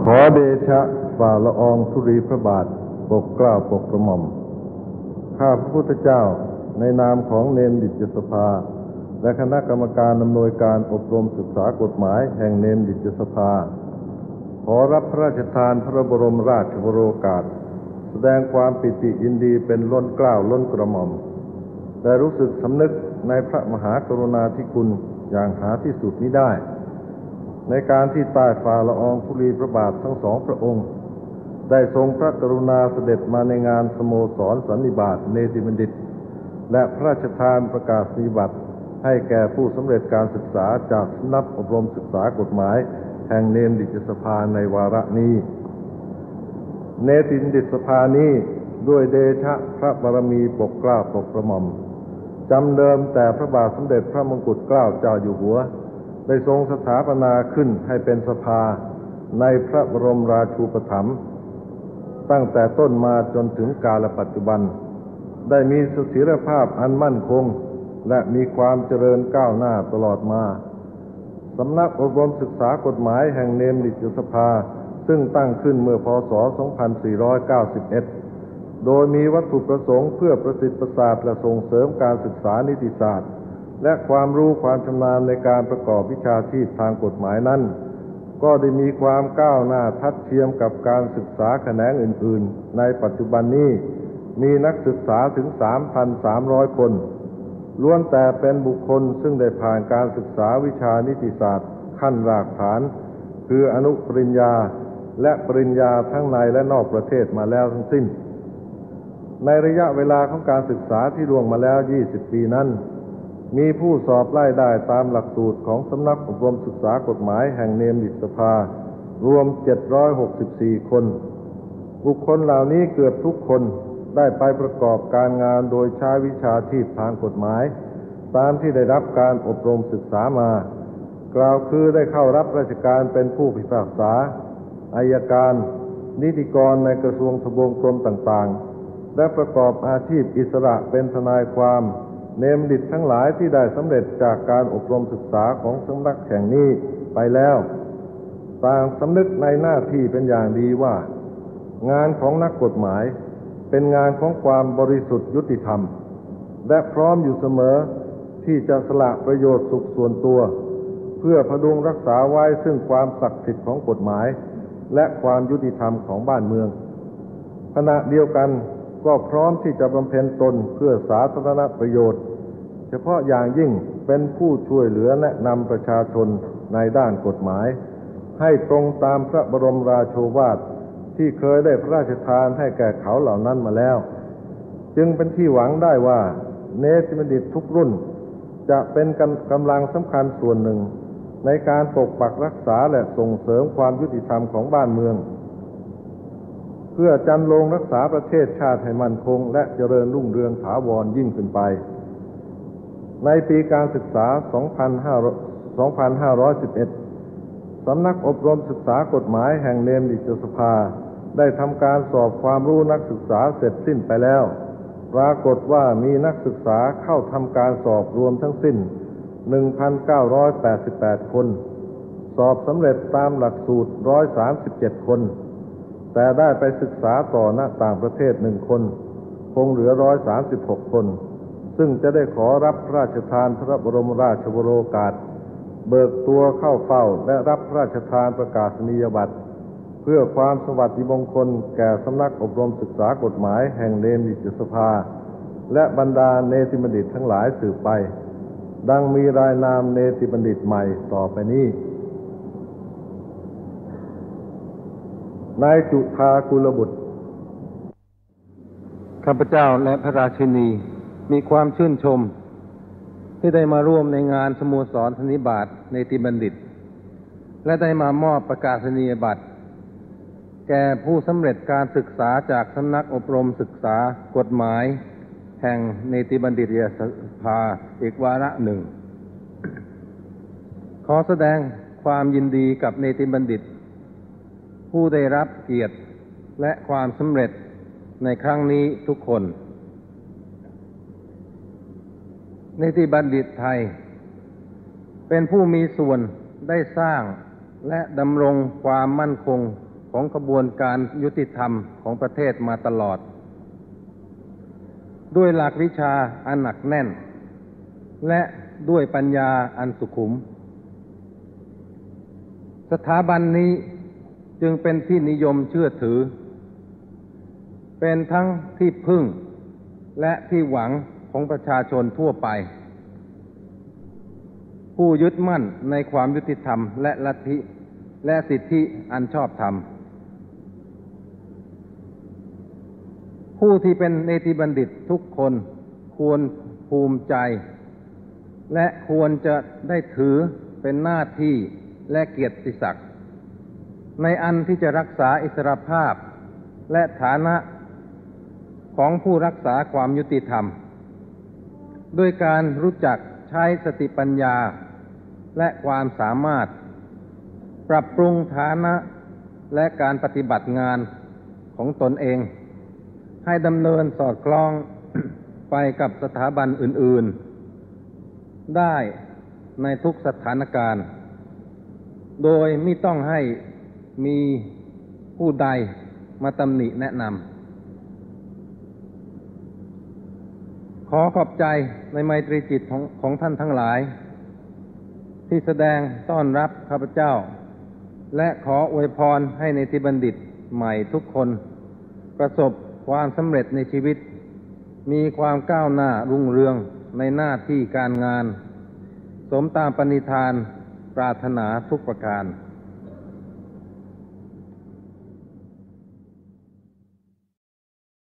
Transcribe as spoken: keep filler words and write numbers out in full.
ขอเดชะฝ่าละอองธุลีพระบาทปกเกล้าปกกระหม่อมข้าพระพุทธเจ้าในนามของเณรดิษยสภาและคณะกรรมการอำนวยการอบรมศึกษากฎหมายแห่งเณรดิษยสภาขอรับพระราชทานพระบรมราชวโรกาสแสดงความปิติยินดีเป็นล้นเกล้าล้นกระหม่อมและรู้สึกสำนึกในพระมหากรุณาธิคุณอย่างหาที่สุดมิได้ในการที่ใต้ฝ่าละอองธุลีพระบาททั้งสองพระองค์ได้ทรงพระกรุณาเสด็จมาในงานสโมสรสันนิบาตเนติบัณฑิตและพระราชทานประกาศนียบัตรให้แก่ผู้สำเร็จการศึกษาจากสำนักอบรมศึกษากฎหมายแห่งเณรดิษยสภาในวาระนี้เนติบัณฑิตสภานี้ด้วยเดชะพระบารมีปกเกล้าปกกระหม่อมจำเดิมแต่พระบาทสมเด็จพระมงกุฎเกล้าเจ้าอยู่หัวได้ทรงสถาปนาขึ้นให้เป็นสภาในพระบรมราชูปถัมภ์ตั้งแต่ต้นมาจนถึงกาลปัจจุบันได้มีเสถียรภาพอันมั่นคงและมีความเจริญก้าวหน้าตลอดมาสำนักอบรมศึกษากฎหมายแห่งเณรดิษยสภาซึ่งตั้งขึ้นเมื่อพ.ศ. สองพันสี่ร้อยเก้าสิบเอ็ดโดยมีวัตถุประสงค์เพื่อประสิทธิประสาทและส่งเสริมการศึกษานิติศาสตร์และความรู้ความชำนาญในการประกอบวิชาชีพทางกฎหมายนั้นก็ได้มีความก้าวหน้าทัดเทียมกับการศึกษาแขนงอื่นๆในปัจจุบันนี้มีนักศึกษาถึง สามพันสามร้อย คนล้วนแต่เป็นบุคคลซึ่งได้ผ่านการศึกษาวิชานิติศาสตร์ขั้นรากฐานคืออนุปริญญาและปริญญาทั้งในและนอกประเทศมาแล้วทั้งสิ้นในระยะเวลาของการศึกษาที่ล่วงมาแล้วยี่สิบปีนั้นมีผู้สอบไล่ได้ตามหลักสูตรของสำนักอบรมศึกษากฎหมายแห่งเณรดิษยสภารวมเจ็ดร้อยหกสิบสี่คนบุคคลเหล่านี้เกือบทุกคนได้ไปประกอบการงานโดยใช้วิชาชีพทางกฎหมายตามที่ได้รับการอบรมศึกษามากล่าวคือได้เข้ารับราชการเป็นผู้พิพากษาอัยการนิติกรในกระทรวงทบวงกรมต่างๆและประกอบอาชีพอิสระเป็นทนายความเณรบัณฑิตทั้งหลายที่ได้สำเร็จจากการอบรมศึกษาของสำนักแห่งนี้ไปแล้วต่างสำนึกในหน้าที่เป็นอย่างดีว่างานของนักกฎหมายเป็นงานของความบริสุทธิ์ยุติธรรมและพร้อมอยู่เสมอที่จะสละประโยชน์สุขส่วนตัวเพื่อพดุงรักษาไว้ซึ่งความศักดิ์สิทธิ์ของกฎหมายและความยุติธรรมของบ้านเมืองขณะเดียวกันก็พร้อมที่จะบำเพ็ญตนเพื่อสาธารณประโยชน์เฉพาะอย่างยิ่งเป็นผู้ช่วยเหลือแนะนำประชาชนในด้านกฎหมายให้ตรงตามพระบรมราโชวาทที่เคยได้พระราชทานให้แก่เขาเหล่านั้นมาแล้วจึงเป็นที่หวังได้ว่าเนติบัณฑิตทุกรุ่นจะเป็นกำลังสำคัญส่วนหนึ่งในการปกปักรักษาและส่งเสริมความยุติธรรมของบ้านเมืองเพื่อจันโลงรักษาประเทศชาติให้มั่นคงและเจริญรุ่งเรืองถาวรยิ่งขึ้นไปในปีการศึกษา สองพันห้าร้อยสิบเอ็ด สำนักอบรมศึกษากฎหมายแห่งเณรดิษยสภาได้ทำการสอบความรู้นักศึกษาเสร็จสิ้นไปแล้วปรากฏว่ามีนักศึกษาเข้าทำการสอบรวมทั้งสิ้น หนึ่งพันเก้าร้อยแปดสิบแปด คนสอบสำเร็จตามหลักสูตรหนึ่งร้อยสามสิบเจ็ดคนแต่ได้ไปศึกษาต่อณต่างประเทศหนึ่งคนคงเหลือหนึ่งร้อยสามสิบหกคนซึ่งจะได้ขอรับพระราชทานพระบรมราชวโรกาสเบิกตัวเข้าเฝ้าและรับพระราชทานประกาศนียบัตรเพื่อความสวัสดิมงคลแก่สำนักอบรมศึกษากฎหมายแห่งเณรดิษยสภาและบรรดาเนติบัณฑิตทั้งหลายสืบไปดังมีรายนามเนติบัณฑิตใหม่ต่อไปนี้นายจุฑากุลบุตรข้าพเจ้าและพระราชินีมีความชื่นชมที่ได้มาร่วมในงานสโมสรสันนิบาตเนติบัณฑิตและได้มามอบประกาศนียบัตรแก่ผู้สำเร็จการศึกษาจากสำนักอบรมศึกษากฎหมายแห่งเนติบัณฑิตยสภาอีกวาระหนึ่งขอแสดงความยินดีกับเนติบัณฑิตผู้ได้รับเกียรติและความสำเร็จในครั้งนี้ทุกคนเนติบัณฑิตไทยเป็นผู้มีส่วนได้สร้างและดำรงความมั่นคงของกระบวนการยุติธรรมของประเทศมาตลอดด้วยหลักวิชาอันหนักแน่นและด้วยปัญญาอันสุขุมสถาบันนี้จึงเป็นที่นิยมเชื่อถือเป็นทั้งที่พึ่งและที่หวังของประชาชนทั่วไปผู้ยึดมั่นในความยุติธรรมและลัทธิและสิทธิอันชอบธรรมผู้ที่เป็นเนติบัณฑิตทุกคนควรภูมิใจและควรจะได้ถือเป็นหน้าที่และเกียรติศักดิ์ในอันที่จะรักษาอิสรภาพและฐานะของผู้รักษาความยุติธรรมด้วยการรู้จักใช้สติปัญญาและความสามารถปรับปรุงฐานะและการปฏิบัติงานของตนเองให้ดำเนินสอดคล้อง ไปกับสถาบันอื่นๆได้ในทุกสถานการณ์โดยไม่ต้องให้มีผู้ใดมาตำหนิแนะนำขอขอบใจในไมตรีจิตของของท่านทั้งหลายที่แสดงต้อนรับข้าพเจ้าและขออวยพรให้เนติบัณฑิตใหม่ทุกคนประสบความสำเร็จในชีวิตมีความก้าวหน้ารุ่งเรืองในหน้าที่การงานสมตามปณิธานปรารถนาทุกประการ